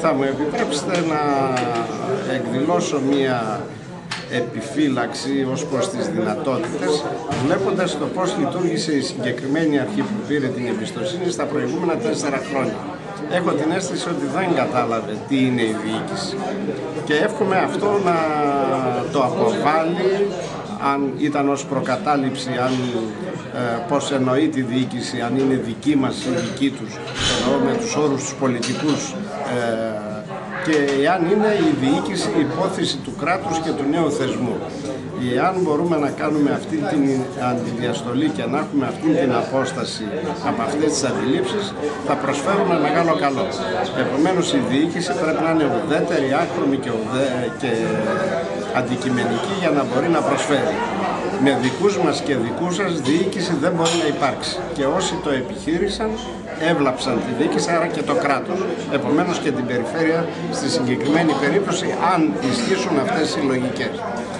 Θα μου επιτρέψετε να εκδηλώσω μία επιφύλαξη ως προς τις δυνατότητες, βλέποντας το πώς λειτουργήσε η συγκεκριμένη αρχή που πήρε την εμπιστοσύνη στα προηγούμενα 4 χρόνια. Έχω την αίσθηση ότι δεν κατάλαβε τι είναι η διοίκηση και εύχομαι αυτό να το αποβάλει, αν ήταν ως προκατάληψη, πώς εννοεί τη διοίκηση, αν είναι δική μας ή δική τους, εννοώ με τους όρους τους πολιτικούς, και αν είναι η διοίκηση υπόθεση του κράτους και του νέου θεσμού. Εάν μπορούμε να κάνουμε αυτή την αντιδιαστολή και να έχουμε αυτή την απόσταση από αυτές τις αντιλήψεις, θα προσφέρουμε μεγάλο καλό. Επομένως η διοίκηση πρέπει να είναι ουδέτερη, άκρομη και αντικειμενική για να μπορεί να προσφέρει. Με δικούς μας και δικούς σας διοίκηση δεν μπορεί να υπάρξει. Και όσοι το επιχείρησαν έβλαψαν τη διοίκηση, άρα και το κράτος. Επομένως και την περιφέρεια στη συγκεκριμένη περίπτωση, αν ισχύσουν αυτές οι λογικές.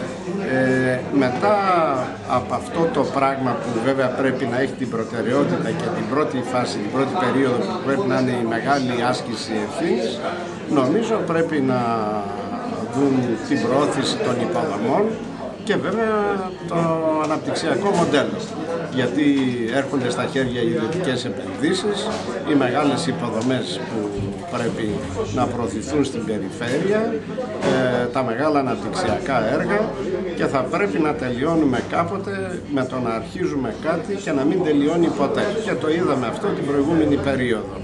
Μετά από αυτό το πράγμα που βέβαια πρέπει να έχει την προτεραιότητα και την πρώτη φάση, την πρώτη περίοδο που πρέπει να είναι η μεγάλη άσκηση ευθύνης, νομίζω πρέπει να δουν την προώθηση των υποδομών και βέβαια το αναπτυξιακό μοντέλο. Γιατί έρχονται στα χέρια οι ιδιωτικές επενδύσεις, οι μεγάλες υποδομές που πρέπει να προωθηθούν στην περιφέρεια, τα μεγάλα αναπτυξιακά έργα, και θα πρέπει να τελειώνουμε κάποτε με το να αρχίζουμε κάτι και να μην τελειώνει ποτέ. Και το είδαμε αυτό την προηγούμενη περίοδο.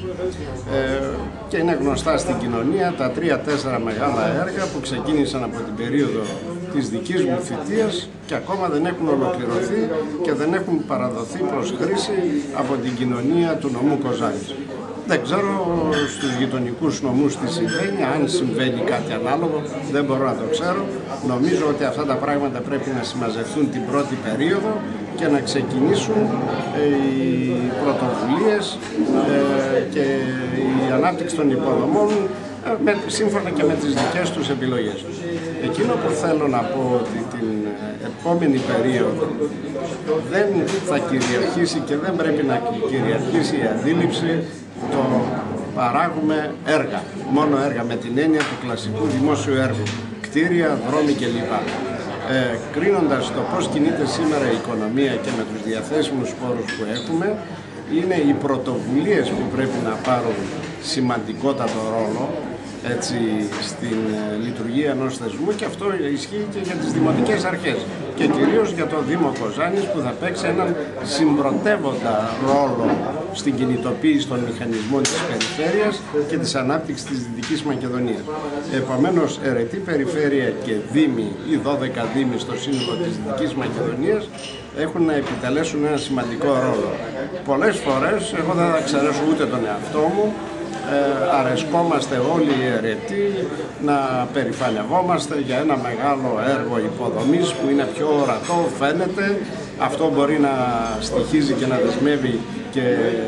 Και είναι γνωστά στην κοινωνία τα 3-4 μεγάλα έργα που ξεκίνησαν από την περίοδο της δικής μου θητείας και ακόμα δεν έχουν ολοκληρωθεί και δεν έχουν παραδοθεί προς χρήση από την κοινωνία του νομού Κοζάνης. Δεν ξέρω στους γειτονικούς νομούς τι συμβαίνει, αν συμβαίνει κάτι ανάλογο, δεν μπορώ να το ξέρω. Νομίζω ότι αυτά τα πράγματα πρέπει να συμμαζευτούν την πρώτη περίοδο και να ξεκινήσουν οι πρωτοβουλίες και η ανάπτυξη των υποδομών σύμφωνα και με τις δικές τους επιλογές. Εκείνο που θέλω να πω ότι την επόμενη περίοδο δεν θα κυριαρχήσει και δεν πρέπει να κυριαρχήσει η αντίληψη το παράγουμε έργα, μόνο έργα με την έννοια του κλασικού δημόσιου έργου, κτίρια, δρόμοι κλπ. Κρίνοντας το πώς κινείται σήμερα η οικονομία και με τους διαθέσιμους πόρους που έχουμε, είναι οι πρωτοβουλίες που πρέπει να πάρουν σημαντικότατο ρόλο έτσι, στην λειτουργία ενός θεσμού, και αυτό ισχύει και για τις δημοτικές αρχές και κυρίως για το Δήμο Κοζάνης, που θα παίξει έναν συμπρωτεύοντα ρόλο στην κινητοποίηση των μηχανισμών της περιφέρειας και της ανάπτυξης της Δυτικής Μακεδονίας. Επομένως, αιρετή περιφέρεια και δήμοι ή 12 δήμοι στο σύνολο της Δυτικής Μακεδονίας έχουν να επιτελέσουν ένα σημαντικό ρόλο. Πολλές φορές, εγώ δεν θα εξαιρέσω ούτε τον εαυτό μου, αρεσκόμαστε όλοι οι αιρετοί να περηφανευόμαστε για ένα μεγάλο έργο υποδομής που είναι πιο ορατό, φαίνεται. Αυτό μπορεί να στοιχίζει και να δεσμεύει και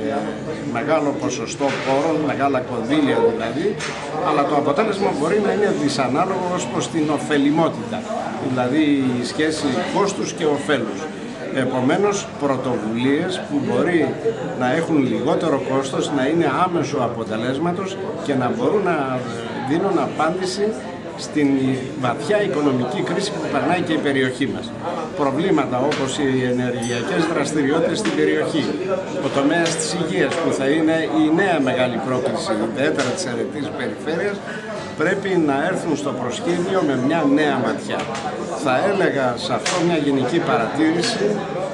μεγάλο ποσοστό πόρων, μεγάλα κονδύλια δηλαδή, αλλά το αποτέλεσμα μπορεί να είναι δυσανάλογο ως προς την ωφελιμότητα, δηλαδή η σχέση κόστους και ωφέλους. Επομένως, πρωτοβουλίες που μπορεί να έχουν λιγότερο κόστος, να είναι άμεσο αποτελέσματος και να μπορούν να δίνουν απάντηση στην βαθιά οικονομική κρίση που περνάει και η περιοχή μας. Προβλήματα όπως οι ενεργειακές δραστηριότητες στην περιοχή, ο τομέας της υγείας που θα είναι η νέα μεγάλη πρόκληση, ιδιαίτερα της αιρετής περιφέρειας, πρέπει να έρθουν στο προσκήνιο με μια νέα ματιά. Θα έλεγα σε αυτό μια γενική παρατήρηση: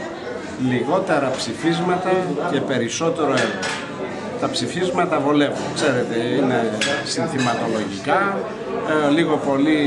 λιγότερα ψηφίσματα και περισσότερο έργο. Τα ψηφίσματα βολεύουν, ξέρετε, είναι συνθηματολογικά, λίγο πολύ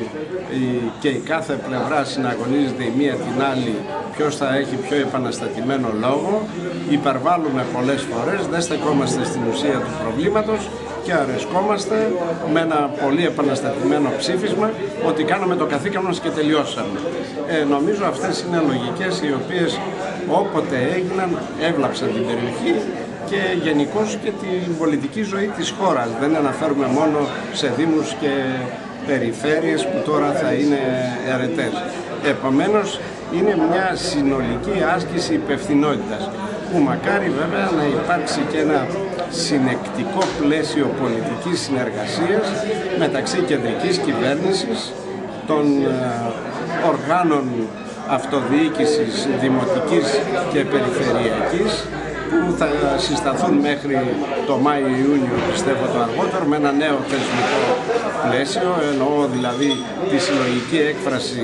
και η κάθε πλευρά συναγωνίζεται η μία την άλλη ποιος θα έχει πιο επαναστατημένο λόγο, υπερβάλλουμε πολλές φορές, δεν στεκόμαστε στην ουσία του προβλήματος και αρεσκόμαστε με ένα πολύ επαναστατημένο ψήφισμα ότι κάναμε το καθήκον μας και τελειώσαμε. Νομίζω αυτές είναι λογικές οι οποίες όποτε έγιναν έβλαψαν την περιοχή και γενικώς και την πολιτική ζωή της χώρας. Δεν αναφέρουμε μόνο σε δήμους και περιφέρειες που τώρα θα είναι αιρετές. Επομένως, είναι μια συνολική άσκηση υπευθυνότητας, που μακάρι βέβαια να υπάρξει και ένα συνεκτικό πλαίσιο πολιτικής συνεργασίας μεταξύ κεντρικής κυβέρνησης, των οργάνων αυτοδιοίκησης δημοτικής και περιφερειακής, που θα συσταθούν μέχρι το Μάιο-Ιούνιο, πιστεύω το αργότερο, με ένα νέο θεσμικό πλαίσιο, εννοώ δηλαδή τη συλλογική έκφραση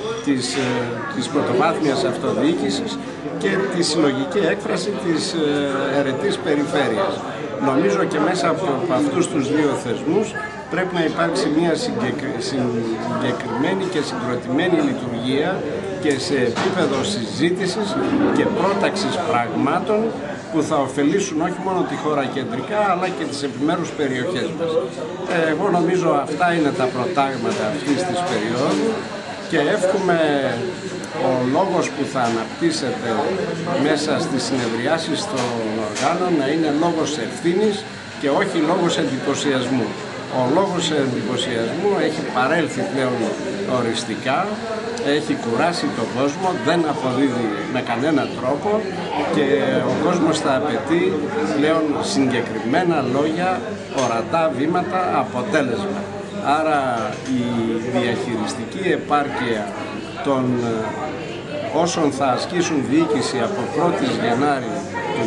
της πρωτοβάθμιας αυτοδιοίκησης και τη συλλογική έκφραση της αιρετής περιφέρειας. Νομίζω και μέσα από αυτούς τους δύο θεσμούς πρέπει να υπάρξει μια συγκεκριμένη και συγκροτημένη λειτουργία και σε επίπεδο συζήτησης και πρόταξης πραγμάτων που θα ωφελήσουν όχι μόνο τη χώρα κεντρικά, αλλά και τις επιμέρους περιοχές μας. Εγώ νομίζω αυτά είναι τα προτάγματα αυτής της περίοδου και εύχομαι ο λόγος που θα αναπτύσσεται μέσα στις συνεδριάσεις των οργάνων να είναι λόγος ευθύνης και όχι λόγος εντυπωσιασμού. Ο λόγος εντυπωσιασμού έχει παρέλθει πλέον οριστικά, έχει κουράσει τον κόσμο, δεν αποδίδει με κανένα τρόπο και ο κόσμος θα απαιτεί πλέον συγκεκριμένα λόγια, ορατά βήματα, αποτέλεσμα. Άρα η διαχειριστική επάρκεια των όσων θα ασκήσουν διοίκηση από 1η Γενάρη του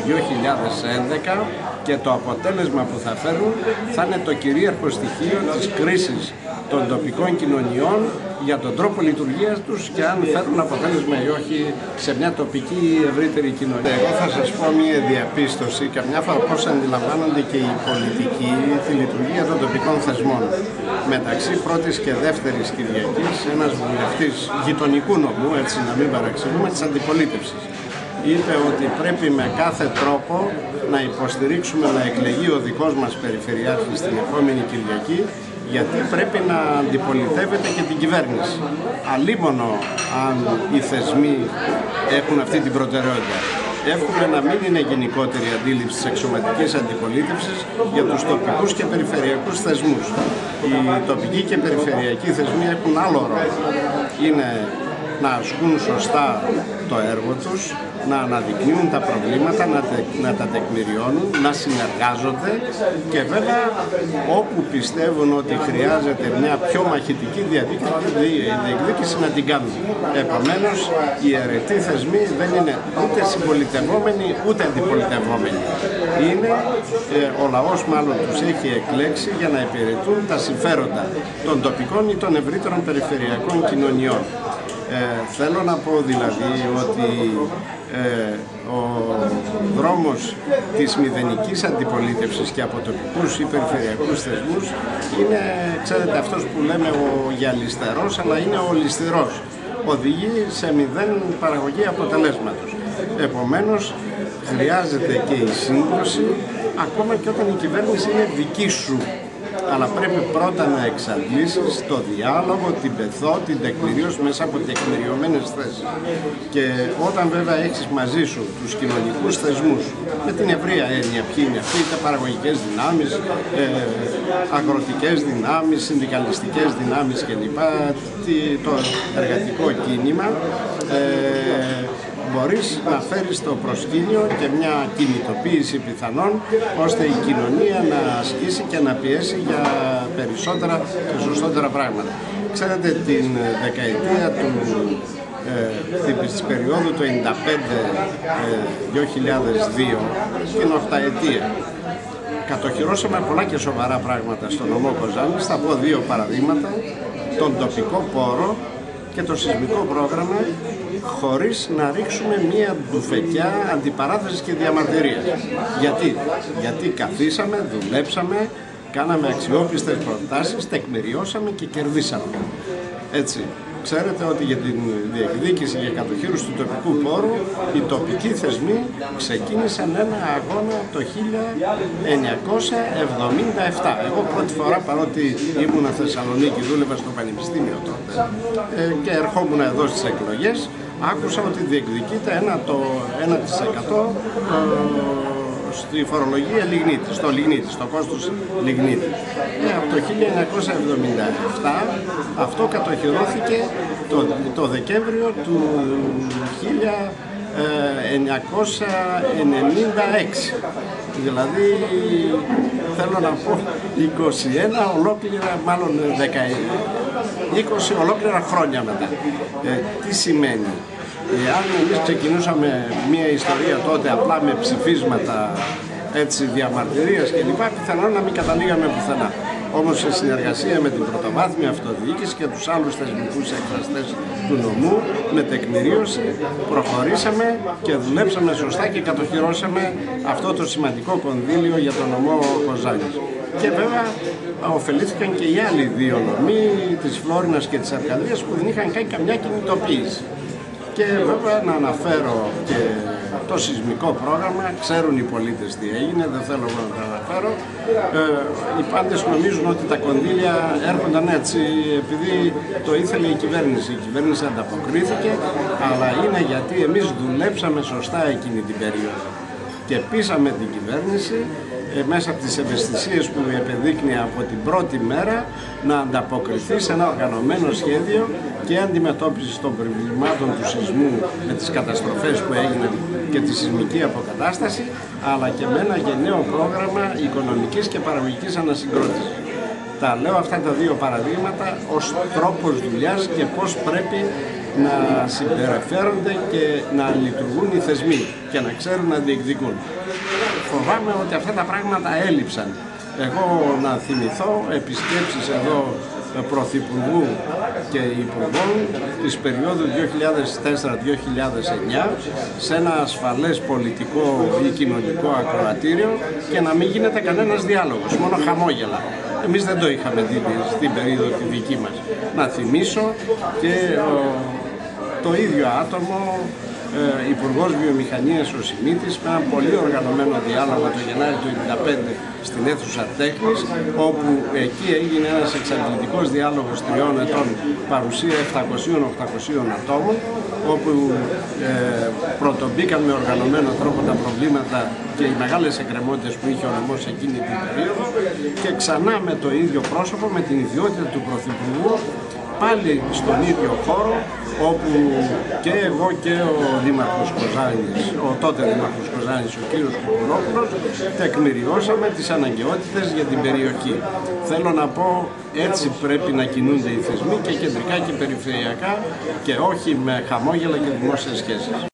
2011 και το αποτέλεσμα που θα φέρουν θα είναι το κυρίαρχο στοιχείο της κρίσης των τοπικών κοινωνιών για τον τρόπο λειτουργίας τους και αν φέρουν αποτέλεσμα ή όχι σε μια τοπική ή ευρύτερη κοινωνία. Εγώ θα σας πω μια διαπίστωση, καμιά φορά πώς αντιλαμβάνονται και οι πολιτικοί τη λειτουργία των τοπικών θεσμών. Μεταξύ πρώτης και δεύτερης Κυριακής, ένας βουλευτής γειτονικού νομού, έτσι να μην παραξηγούμε, της αντιπολίτευσης, είπε ότι πρέπει με κάθε τρόπο να υποστηρίξουμε να εκλεγεί ο δικός μας περιφερειάρχης την επόμενη Κυριακή, γιατί πρέπει να αντιπολιτεύεται και την κυβέρνηση. Αλίμονο αν οι θεσμοί έχουν αυτή την προτεραιότητα. Εύχομαι να μην είναι γενικότερη αντίληψη της εξωματικής αντιπολίτευσης για τους τοπικούς και περιφερειακούς θεσμούς. Οι τοπικοί και περιφερειακοί θεσμοί έχουν άλλο ρόλο. Είναι να ασκούν σωστά το έργο τους, να αναδεικνύουν τα προβλήματα, να τα τεκμηριώνουν, να συνεργάζονται και βέβαια όπου πιστεύουν ότι χρειάζεται μια πιο μαχητική διεκδίκηση να την κάνουν. Επομένως, οι αιρετοί θεσμοί δεν είναι ούτε συμπολιτευόμενοι ούτε αντιπολιτευόμενοι. Είναι, ο λαός μάλλον τους έχει εκλέξει για να υπηρετούν τα συμφέροντα των τοπικών ή των ευρύτερων περιφερειακών κοινωνιών. Θέλω να πω δηλαδή ότι ο δρόμος της μηδενικής αντιπολίτευσης και από τοπικούς ή περιφερειακούς θεσμούς είναι, ξέρετε, αυτός που λέμε ο γυαλιστερός, αλλά είναι ο ληστηρός. Οδηγεί σε μηδέν παραγωγή αποτελέσματος. Επομένως, χρειάζεται και η σύγκρουση, ακόμα και όταν η κυβέρνηση είναι δική σου. Αλλά πρέπει πρώτα να εξαντλήσεις το διάλογο, την πεθό, την τεκμηρίωση μέσα από τεκμηριωμένες θέσεις. Και όταν βέβαια έχεις μαζί σου τους κοινωνικούς θεσμούς, με την ευρεία έννοια ποιοι είναι αυτοί, είτε παραγωγικές δυνάμεις, αγροτικές δυνάμεις, συνδικαλιστικές δυνάμεις κλπ, το εργατικό κίνημα, μπορείς να φέρεις στο προσκήνιο και μια κινητοποίηση πιθανών, ώστε η κοινωνία να ασκήσει και να πιέσει για περισσότερα και σωστότερα πράγματα. Ξέρετε, την δεκαετία της περίοδου του 1995-2002, την οχταετία, κατοχυρώσαμε πολλά και σοβαρά πράγματα στον νομό Κοζάνης. Θα πω δύο παραδείγματα: τον τοπικό πόρο και το σεισμικό πρόγραμμα, χωρίς να ρίξουμε μία μπουφεκιά αντιπαράθεσης και διαμαρτυρίας. Γιατί καθίσαμε, δουλέψαμε, κάναμε αξιόπιστες προτάσεις, τεκμηριώσαμε και κερδίσαμε. Έτσι. Ξέρετε ότι για την διεκδίκηση και κατοχύρωση του τοπικού πόρου οι τοπικοί θεσμοί ξεκίνησαν ένα αγώνα το 1977. Εγώ πρώτη φορά, παρότι ήμουν Θεσσαλονίκη, δούλευα στο πανεπιστήμιο τότε και ερχόμουν εδώ στις εκλογές, άκουσα ότι διεκδικείται 1% στη φορολογία λιγνίτη, στο λιγνίτη, στο κόστος λιγνίτη. Από το 1977 αυτό κατοχυρώθηκε το Δεκέμβριο του 1996. Δηλαδή, θέλω να πω 21 ολόκληρα, μάλλον 20 ολόκληρα χρόνια μετά. Τι σημαίνει? Αν εμείς ξεκινούσαμε μια ιστορία τότε απλά με ψηφίσματα, έτσι, διαμαρτυρίας κλπ, πιθανόν να μην καταλήγαμε πουθενά. Όμως σε συνεργασία με την πρωτοβάθμια αυτοδιοίκηση και τους άλλους θεσμικούς εκφραστές του νομού, με τεκμηρίωση προχωρήσαμε και δουλέψαμε σωστά και κατοχυρώσαμε αυτό το σημαντικό κονδύλιο για τον νομό Κοζάνης. Και βέβαια ωφελήθηκαν και οι άλλοι δύο νομοί, της Φλόρινας και της Αρκαδίας, που δεν είχαν κάνει καμιά κινητοποίηση. Και βέβαια να αναφέρω και το σεισμικό πρόγραμμα, ξέρουν οι πολίτες τι έγινε, δεν θέλω να το αναφέρω. Οι πάντες νομίζουν ότι τα κονδύλια έρχονταν έτσι επειδή το ήθελε η κυβέρνηση. Η κυβέρνηση ανταποκρίθηκε, αλλά είναι γιατί εμείς δουλέψαμε σωστά εκείνη την περίοδο. Και πείσαμε την κυβέρνηση μέσα από τις ευαισθησίες που επεδείκνει από την πρώτη μέρα να ανταποκριθεί σε ένα οργανωμένο σχέδιο και αντιμετώπιση των προβλημάτων του σεισμού με τις καταστροφές που έγιναν και τη σεισμική αποκατάσταση, αλλά και με ένα γενναίο πρόγραμμα οικονομικής και παραγωγικής ανασυγκρότησης. Τα λέω αυτά τα δύο παραδείγματα ως τρόπος δουλειάς και πώς πρέπει να συμπεριφέρονται και να λειτουργούν οι θεσμοί και να ξέρουν να διεκδικούν. Φοβάμαι ότι αυτά τα πράγματα έλειψαν. Εγώ να θυμηθώ επισκέψεις εδώ Πρωθυπουργού και Υπουργών της περίοδου 2004-2009 σε ένα ασφαλές πολιτικό ή κοινωνικό ακροατήριο και να μην γίνεται κανένας διάλογος, μόνο χαμόγελα. Εμείς δεν το είχαμε δει στην περίοδο τη δική μας. Να θυμίσω και το ίδιο άτομο, Υπουργός Βιομηχανίας ο Σιμίτης, με ένα πολύ οργανωμένο διάλογο το Γενάρη του 1995 στην αίθουσα Τέχνης, όπου εκεί έγινε ένας εξαντλητικός διάλογος 3 ετών, παρουσία 700-800 ατόμων, όπου πρωτομπήκαν με οργανωμένο τρόπο τα προβλήματα και οι μεγάλες εκκρεμότητες που είχε ο νομός εκείνη την περίοδο, και ξανά με το ίδιο πρόσωπο, με την ιδιότητα του Πρωθυπουργού, πάλι στον ίδιο χώρο, όπου και εγώ και ο Δήμαρχος Κοζάνης, ο τότε Δήμαρχος Κοζάνης, ο κύριος Κουκουρόπουλος, τεκμηριώσαμε τις αναγκαιότητες για την περιοχή. Θέλω να πω, έτσι πρέπει να κινούνται οι θεσμοί και κεντρικά και περιφερειακά, και όχι με χαμόγελα και δημόσιες σχέσεις.